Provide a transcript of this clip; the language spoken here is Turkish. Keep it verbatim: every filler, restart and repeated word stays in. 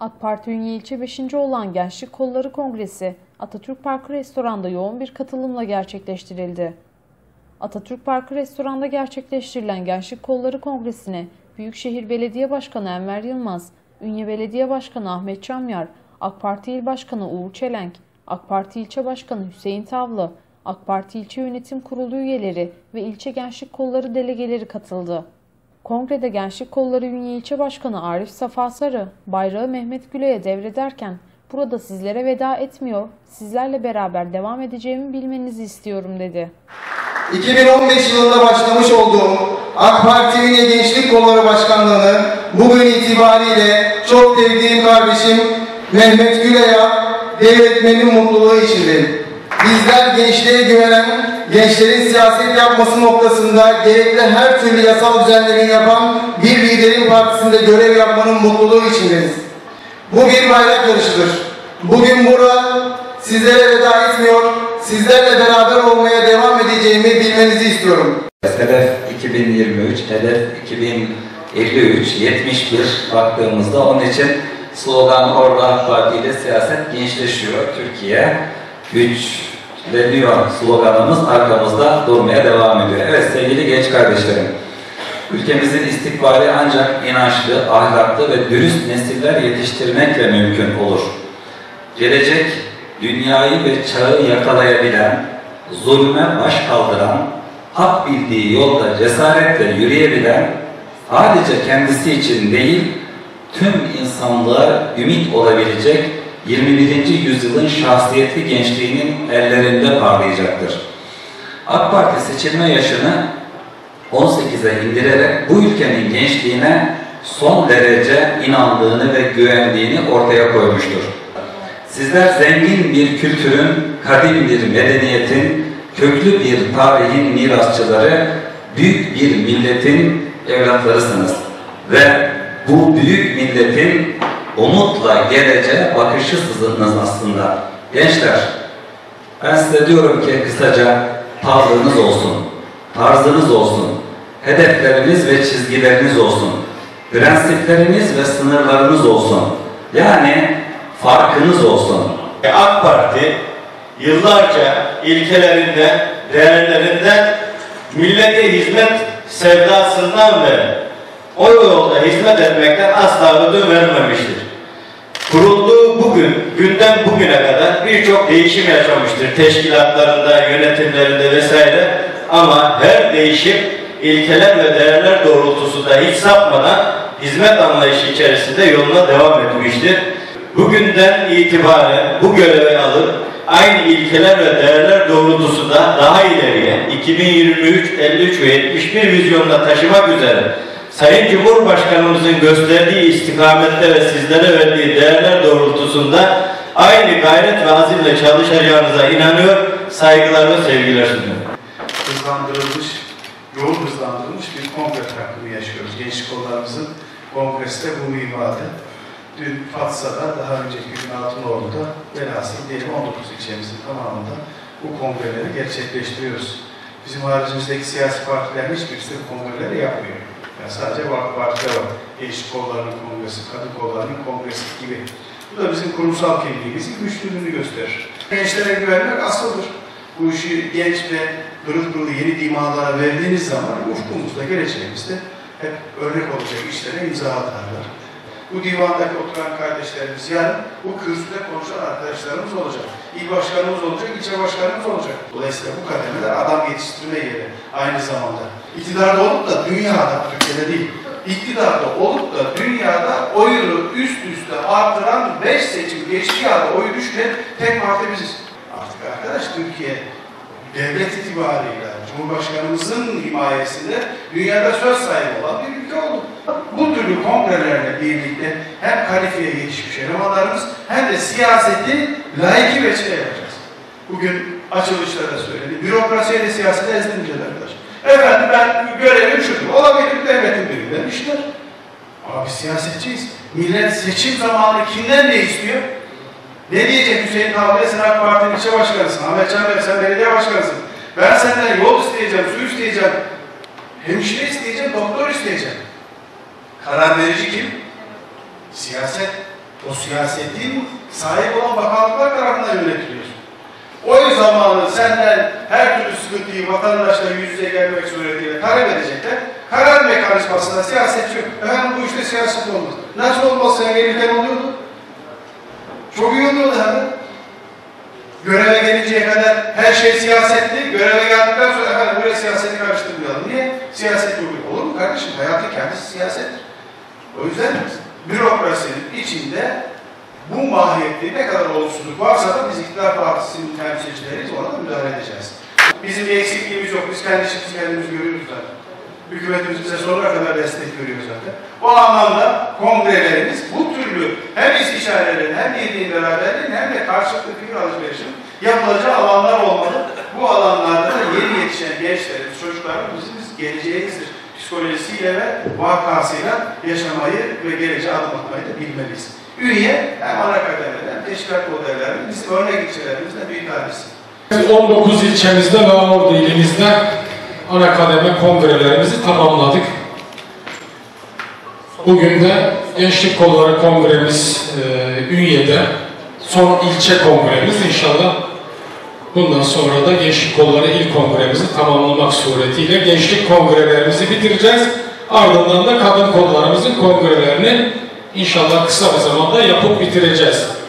AK Parti Ünye İlçe beşinci olan Gençlik Kolları Kongresi Atatürk Parkı Restoran'da yoğun bir katılımla gerçekleştirildi. Atatürk Parkı Restoran'da gerçekleştirilen Gençlik Kolları Kongresi'ne Büyükşehir Belediye Başkanı Enver Yılmaz, Ünye Belediye Başkanı Ahmet Çamyar, AK Parti İl Başkanı Uğur Çelenk, AK Parti İlçe Başkanı Hüseyin Tavlı, AK Parti İlçe Yönetim Kurulu üyeleri ve ilçe Gençlik Kolları delegeleri katıldı. Kongrede Gençlik Kolları Ünye İlçe Başkanı Arif Safa Sarı, bayrağı Mehmet Güle'ye devrederken, "Burada sizlere veda etmiyor, sizlerle beraber devam edeceğimi bilmenizi istiyorum." dedi. iki bin on beş yılında başlamış olduğum AK Parti Ünye Gençlik Kolları Başkanlığı'nı bugün itibariyle çok sevdiğim kardeşim Mehmet Güle'ye devretmenin mutluluğu içindeyim. Bizler gençliğe güvenen, gençlerin siyaset yapması noktasında gerekli her türlü yasal düzenlemeyi yapan bir liderin partisinde görev yapmanın mutluluğu içindeyiz. Bu bir bayrak yarışıdır. Bugün burada sizlere veda etmiyor, sizlerle beraber olmaya devam edeceğimi bilmenizi istiyorum. Hedef iki bin yirmi üç, hedef iki bin elli üç, yetmiş bir baktığımızda onun için slogan orada AK Parti ile siyaset gençleşiyor. Türkiye güçleniyor sloganımız arkamızda durmaya devam ediyor. Evet sevgili genç kardeşlerim, ülkemizin istikbali ancak inançlı, ahlaklı ve dürüst nesiller yetiştirmekle mümkün olur. Gelecek, dünyayı ve çağı yakalayabilen, zulme baş kaldıran, hak bildiği yolda cesaretle yürüyebilen, sadece kendisi için değil, tüm insanlığa ümit olabilecek yirmi birinci yüzyılın şahsiyetli gençliğinin ellerinde parlayacaktır. AK Parti seçilme yaşını on sekize indirerek bu ülkenin gençliğine son derece inandığını ve güvendiğini ortaya koymuştur. Sizler zengin bir kültürün, kadim bir medeniyetin, köklü bir tarihin mirasçıları, büyük bir milletin evlatlarısınız. Ve bu büyük milletin umutla geleceğe bakışısınız aslında. Gençler, ben size diyorum ki kısaca tavrınız olsun, tarzınız olsun, hedefleriniz ve çizgileriniz olsun, prensipleriniz ve sınırlarınız olsun. Yani farkınız olsun. AK Parti yıllarca ilkelerinden, değerlerinden, millete hizmet sevdasından ve o yolda hizmet etmekten asla ödün vermemiştir. Kurulduğu bugün, günden bugüne kadar birçok değişim yaşamıştır. Teşkilatlarında, yönetimlerinde vesaire. Ama her değişim ilkeler ve değerler doğrultusunda hiç sapmadan hizmet anlayışı içerisinde yoluna devam etmiştir. Bugünden itibaren bu görevi alıp aynı ilkeler ve değerler doğrultusunda daha ileriye iki bin yirmi üç, elli üç ve yetmiş bir vizyonuna taşımak üzere Sayın Cumhurbaşkanımızın gösterdiği istikamette ve sizlere verdiği değerler doğrultusunda aynı gayret ve azimle çalışacağınıza inanıyor, saygılar ve sevgiler sunuyorum. Hızlandırılmış, yoğun hızlandırılmış bir kongre takvimi yaşıyoruz. Gençlik kollarımızın kongresi de bu minvalde. Dün Fatsa'da, daha önceki gün Altınordu'da velhasıl diyelim on dokuz ilçemizin tamamında bu kongreleri gerçekleştiriyoruz. Bizim haricimizdeki siyasi partilerin hiçbirisi bu kongreleri yapmıyor. Yani sadece bu AK Parti'de var. Gençlik kollarının kongresi, kadın kollarının kongresi gibi. Bu da bizim kurumsal kimliğimizin güçlülüğünü gösterir. Gençlere güvenmek asıldır. Bu işi genç ve pırıl pırıl yeni dimalara verdiğiniz zaman ufkumuzda, geleceğimizde hep örnek olacak işlere imza atarlar. Bu divandaki oturan kardeşlerimiz yarın bu kürsüde konuşan arkadaşlarımız olacak. İl başkanımız olacak, ilçe başkanımız olacak. Dolayısıyla bu kademeler adam yetiştirme yeri aynı zamanda. İktidarda olup da dünyada, Türkiye'de değil, iktidarda olup da dünyada oyunu üst üste artıran beş seçim geçtiği halde oyu düşmeyen tek parti biziz. Artık arkadaş Türkiye devlet itibarıyla Cumhurbaşkanımızın himayesinde dünyada söz sahibi olan bir ülke oldu. Bu türlü kongrelerle birlikte hem kalifiye gelişmiş elemanlarımız hem de siyaseti layıkı veçile yapacağız. Bugün açılışta da söyledi. Bürokrasiye de siyasete ezdirmeyeceğiz arkadaş. Efendim ben görevim şudur. Olabilir devletin birinden işler. Ama biz siyasetçiyiz. Millet seçim zamanı kimden ne istiyor? Ne diyecek Hüseyin Tavlı'ya, sen AK Parti'nin ilçe başkanısın, Ahmet Çamyar sen belediye başkanısın. Ben senden yol isteyeceğim, su isteyeceğim, hemşire isteyeceğim, doktor isteyeceğim. Karar verici kim? Siyaset. O siyasetin sahip olan bakanlıklar tarafından yönetiliyor. O zamanı senden her türlü sıkıntıyı vatandaşla yüz yüze gelmek suretiyle talep edecekler. Karar mekanizmasında siyaset yok. Efendim bu işte siyaset olmaz. Nasıl olmaz? Sen gelirken oluyordu. Çok iyi oluyordu hemen. Göreve gelinceye kadar her şey siyasetli. Göreve geldikten sonra efendim buraya siyaseti karıştırmayalım. Niye? Siyaset yok. Olur mu kardeşim? Hayatın kendisi siyasettir. O yüzden bürokrasinin içinde bu mahiyette ne kadar olumsuzluk varsa da biz iktidar partisinin temsilcileriyiz, ona da müdahale edeceğiz. Bizim bir eksikliğimiz yok, biz kendi işimizi kendimiz görüyoruz zaten. Hükümetimiz bize sonuna kadar destek veriyor zaten. O anlamda kongrelerimiz bu türlü hem istişarelerin, hem birliğin beraberliğin, hem de karşılıklı fikir alışverişinin yapılacağı alanlar olmalı. Bu alanlarda da yeni yetişen gençlerimiz, çocuklarımız bizim geleceğimizdir. Psikolojisiyle ve vakasıyla yaşamayı ve geleceğe adım atmayı da bilmeliyiz. Üye, hem ana kademeden, teşkilat modellerinin bizim örnek ilçelerimizde büyük tanesi. on dokuz ilçemizde ve Ordu ilimizde ana kademe kongrelerimizi tamamladık. Bugün de Gençlik Kolları Kongremiz e, Ünye'de son ilçe kongremiz. İnşallah bundan sonra da Gençlik Kolları İl Kongremizi tamamlamak suretiyle gençlik kongrelerimizi bitireceğiz. Ardından da kadın kollarımızın kongrelerini İnşallah kısa bir zamanda yapıp bitireceğiz.